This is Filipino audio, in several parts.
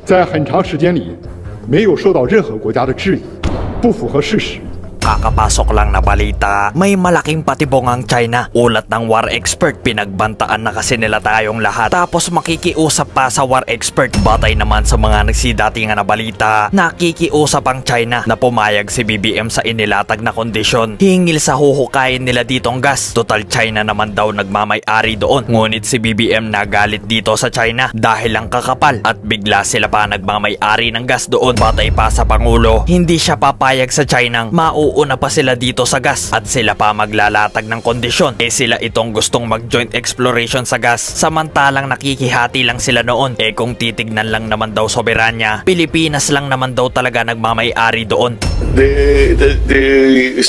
在很长时间里没有受到任何国家的质疑，不符合事实。 Kakapasok lang na balita, may malaking patibong ang China. Ulat ng war expert, pinagbantaan na kasi nila tayong lahat. Tapos makikiusap pa sa war expert. Batay naman sa mga nagsidatingan na balita, nakikiusap ang China na pumayag si BBM sa inilatag na kondisyon. Hingil sa huhukayin nila ditong gas. Total China naman daw nagmamay-ari doon. Ngunit si BBM nagalit dito sa China dahil ang kakapal at bigla sila pa nagmamay-ari ng gas doon. Batay pa sa Pangulo, hindi siya papayag sa China una pa sila dito sa gas at sila pa maglalatag ng kondisyon. Sila itong gustong mag-joint exploration sa gas samantalang nakikihati lang sila noon. Kung titignan lang naman daw soberanya, Pilipinas lang naman daw talaga nagmamay-ari doon. The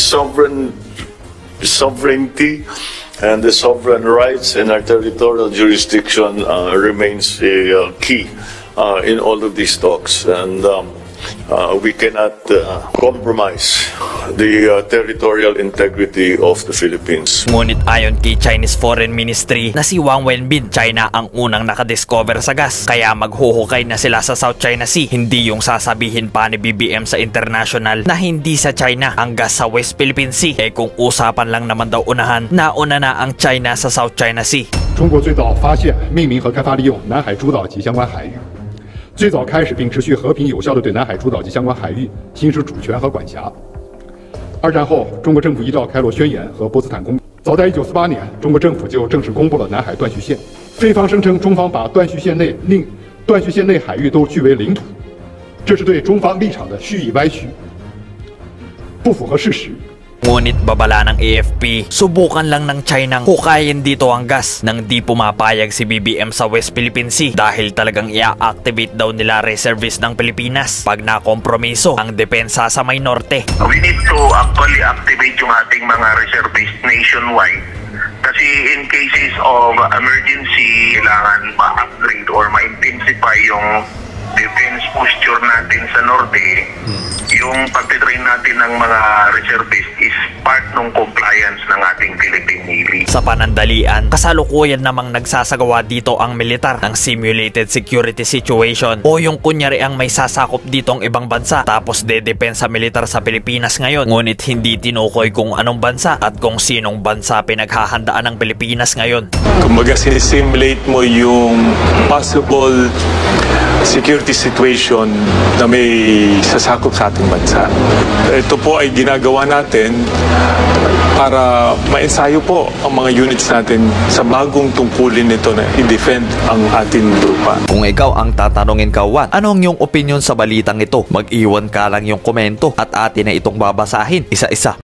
sovereignty and the sovereign rights in our territorial jurisdiction remains a key in all of these talks, and we cannot compromise the territorial integrity of the Philippines. Ngunit ayon kay Chinese Foreign Ministry na si Wang Wenbin, China ang unang nakadiscover sa gas, kaya maghuhukay na sila sa South China Sea. Hindi yung sasabihin pa ni BBM sa international na hindi sa China ang gas sa West Philippine Sea. Kung usapan lang naman daw unahan, nauna na ang China sa South China Sea. 中国最早发现、命名和开发利用南海诸岛及相关海域。 最早开始并持续和平有效地对南海诸岛及相关海域行使主权和管辖。二战后，中国政府依照开罗宣言和波茨坦公报，早在1948年，中国政府就正式公布了南海断续线。菲方声称中方把断续线内海域都据为领土，这是对中方立场的蓄意歪曲，不符合事实。 Ngunit babala ng AFP, subukan lang ng China hukayin dito ang gas nang di pumapayag si BBM sa West Philippine Sea dahil talagang i-activate daw nila reservist ng Pilipinas pag nakompromiso ang depensa sa may norte. We need to actually activate yung ating mga reservist nationwide kasi in cases of emergency, kailangan ma-upgrade or ma-intensify yung defense posture natin sa norte. Yung pagtitrain natin ng mga reservist is part ng compliance ng ating Philippine Navy. Sa panandalian, kasalukuyan namang nagsasagawa dito ang militar ng simulated security situation o yung kunyari ang may sasakop ditong ibang bansa tapos dedepensa militar sa Pilipinas ngayon. Ngunit hindi tinukoy kung anong bansa at kung sinong bansa pinaghahandaan ng Pilipinas ngayon. Kumbaga sinisimulate mo yung possible security situation na may sasakop sa ating bansa. Ito po ay ginagawa natin para ma-ensayo po ang mga units natin sa bagong tungkulin nito na i-defend ang ating lupa. Kung ikaw ang tatanungin, Kawan, anong yung opinion sa balitang ito? Mag-iwan ka lang yung komento at atin na itong babasahin isa-isa.